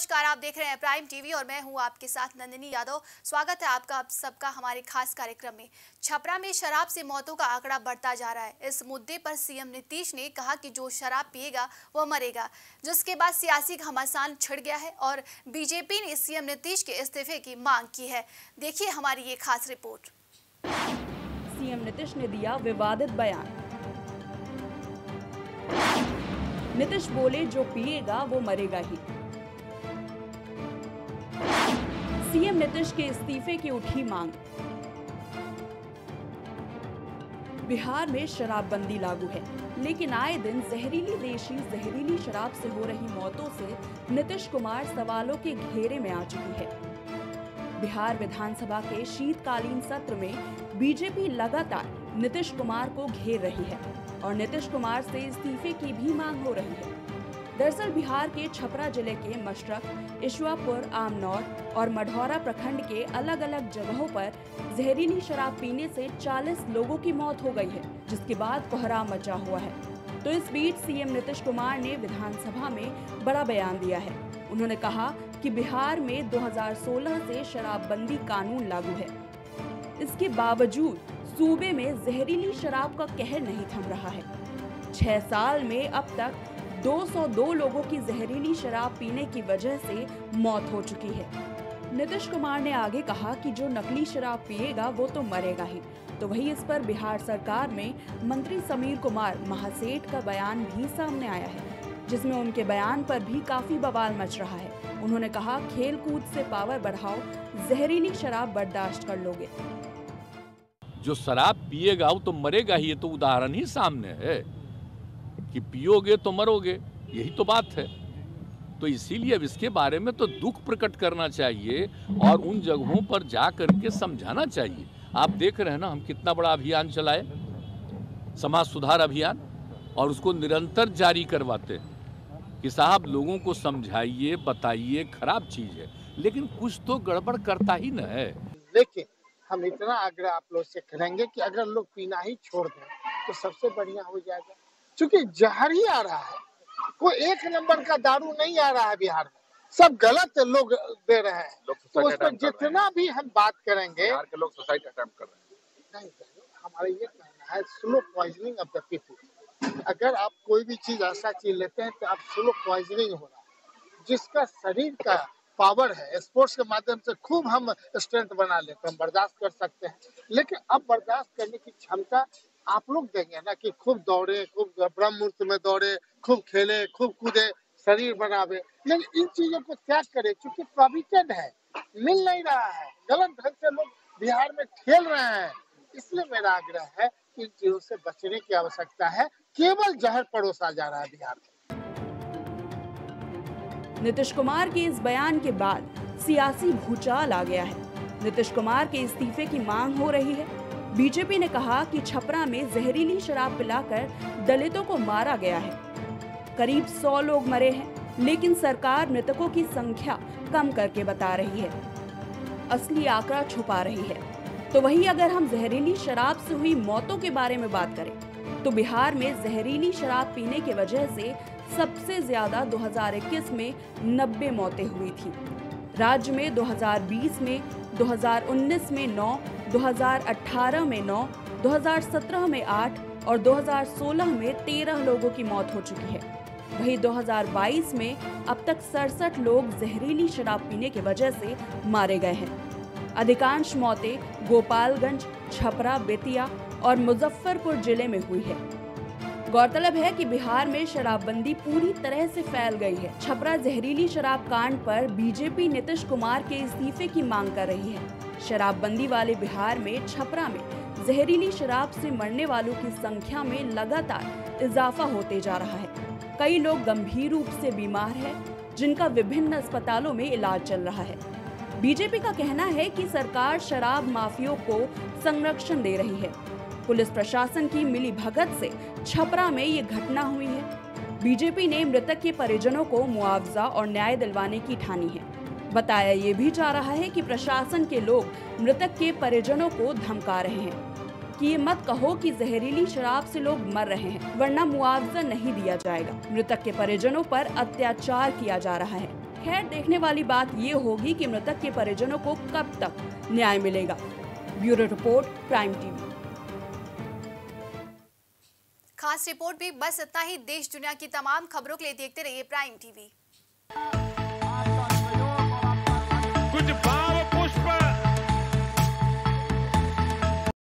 नमस्कार, आप देख रहे हैं प्राइम टीवी और मैं हूं आपके साथ नंदिनी यादव। स्वागत है आपका आप सबका हमारे खास कार्यक्रम में। छपरा में शराब से मौतों का आंकड़ा बढ़ता जा रहा है। इस मुद्दे पर सीएम नीतीश ने कहा कि जो शराब पिएगा वो मरेगा, जिसके बाद सियासी घमासान छिड़ गया है और बीजेपी ने सीएम नीतीश के इस्तीफे की मांग की है। देखिए हमारी ये खास रिपोर्ट। सीएम नीतीश ने दिया विवादित बयान। नीतीश बोले जो पिएगा वो मरेगा ही। सीएम नीतीश के इस्तीफे की उठी मांग। बिहार में शराबबंदी लागू है, लेकिन आए दिन जहरीली देशी जहरीली शराब से हो रही मौतों से नीतीश कुमार सवालों के घेरे में आ चुकी है। बिहार विधानसभा के शीतकालीन सत्र में बीजेपी लगातार नीतीश कुमार को घेर रही है और नीतीश कुमार से इस्तीफे की भी मांग हो रही है। दरअसल बिहार के छपरा जिले के मशरक, ईश्वापुर, आमनौर और मढ़ौरा प्रखंड के अलग अलग जगहों पर जहरीली शराब पीने से 40 लोगों की मौत हो गई है, जिसके बाद कोहराम मचा हुआ है। तो इस बीच सीएम नीतीश कुमार ने विधानसभा में बड़ा बयान दिया है। उन्होंने कहा कि बिहार में 2016 से शराबबंदी कानून लागू है। इसके बावजूद सूबे में जहरीली शराब का कहर नहीं थम रहा है। 6 साल में अब तक 202 लोगों की जहरीली शराब पीने की वजह से मौत हो चुकी है। नीतीश कुमार ने आगे कहा कि जो नकली शराब पिएगा वो तो मरेगा ही। तो वहीं इस पर बिहार सरकार में मंत्री समीर कुमार महासेठ का बयान भी सामने आया है, जिसमें उनके बयान पर भी काफी बवाल मच रहा है। उन्होंने कहा, खेल कूद से पावर बढ़ाओ, जहरीली शराब बर्दाश्त कर लोगे। जो शराब पिएगा वो तो मरेगा ही, ये तो उदाहरण ही सामने है कि पियोगे तो मरोगे, यही तो बात है। तो इसीलिए अब इसके बारे में तो दुख प्रकट करना चाहिए और उन जगहों पर जा करके समझाना चाहिए। आप देख रहे हैं ना, हम कितना बड़ा अभियान चलाए, समाज सुधार अभियान, और उसको निरंतर जारी करवाते हैं कि साहब लोगों को समझाइए, बताइए, खराब चीज है, लेकिन कुछ तो गड़बड़ करता ही न है। लेकिन हम इतना आग्रह आप लोग से करेंगे कि अगर लोग पीना ही छोड़ दें तो सबसे बढ़िया हो जाएगा, क्योंकि जहर ही आ रहा है। कोई एक नंबर का दारू नहीं आ रहा है बिहार में, सब गलत लोग दे रहे हैं। तो उस पर जितना भी हम बात करेंगे, बिहार के लोग सुसाइड अटेम्प्ट कर रहे हैं। नहीं, हमारा ये कहना है slow poisoning of the people. अगर आप कोई भी चीज ऐसा चीज लेते हैं तो आप स्लो पॉइजनिंग हो रहा है। जिसका शरीर का पावर है, स्पोर्ट्स के माध्यम से खूब हम स्ट्रेंथ बना लेते हैं, हम बर्दाश्त कर सकते हैं, लेकिन अब बर्दाश्त करने की क्षमता आप लोग देंगे ना कि खूब दौड़े, खूब ब्रह्म मुहूर्त में दौड़े, खूब खेले, खूब कूदे, शरीर बनावे, लेकिन इन चीजों को त्याग करें, क्योंकि प्रोविजन है, मिल नहीं रहा है, गलत ढंग से लोग बिहार में खेल रहे हैं। इसलिए मेरा आग्रह है कि इन चीजों से बचने की आवश्यकता है। केवल जहर परोसा जा रहा है बिहार में। नीतीश कुमार के इस बयान के बाद सियासी भूचाल आ गया है। नीतीश कुमार के इस्तीफे की मांग हो रही है। बीजेपी ने कहा कि छपरा में जहरीली शराब पिलाकर दलितों को मारा गया है। करीब 100 लोग मरे हैं, लेकिन सरकार मृतकों की संख्या कम करके बता रही है, असली आंकड़ा छुपा रही है। तो वहीं अगर हम जहरीली शराब से हुई मौतों के बारे में बात करें तो बिहार में जहरीली शराब पीने की वजह से सबसे ज्यादा 2021 में 90 मौतें हुई थी। राज्य में 2020 में, 2019 में 9, 2018 में 9, 2017 में 8 और 2016 में 13 लोगों की मौत हो चुकी है। वहीं 2022 में अब तक 67 लोग जहरीली शराब पीने की वजह से मारे गए हैं। अधिकांश मौतें गोपालगंज, छपरा, बेतिया और मुजफ्फरपुर जिले में हुई है। गौरतलब है कि बिहार में शराबबंदी पूरी तरह से फैल गई है। छपरा जहरीली शराब कांड पर बीजेपी नीतीश कुमार के इस्तीफे की मांग कर रही है। शराबबंदी वाले बिहार में छपरा में जहरीली शराब से मरने वालों की संख्या में लगातार इजाफा होते जा रहा है। कई लोग गंभीर रूप से बीमार हैं, जिनका विभिन्न अस्पतालों में इलाज चल रहा है। बीजेपी का कहना है कि सरकार शराब माफियों को संरक्षण दे रही है। पुलिस प्रशासन की मिलीभगत से छपरा में ये घटना हुई है। बीजेपी ने मृतक के परिजनों को मुआवजा और न्याय दिलवाने की ठानी है। बताया ये भी जा रहा है कि प्रशासन के लोग मृतक के परिजनों को धमका रहे हैं कि ये मत कहो कि जहरीली शराब से लोग मर रहे हैं, वरना मुआवजा नहीं दिया जाएगा। मृतक के परिजनों पर अत्याचार किया जा रहा है। खैर, देखने वाली बात ये होगी कि मृतक के परिजनों को कब तक न्याय मिलेगा। Bureau report, prime TV. खास रिपोर्ट भी बस इतना ही। देश दुनिया की तमाम खबरों के लिए देखते रहिए प्राइम टीवी।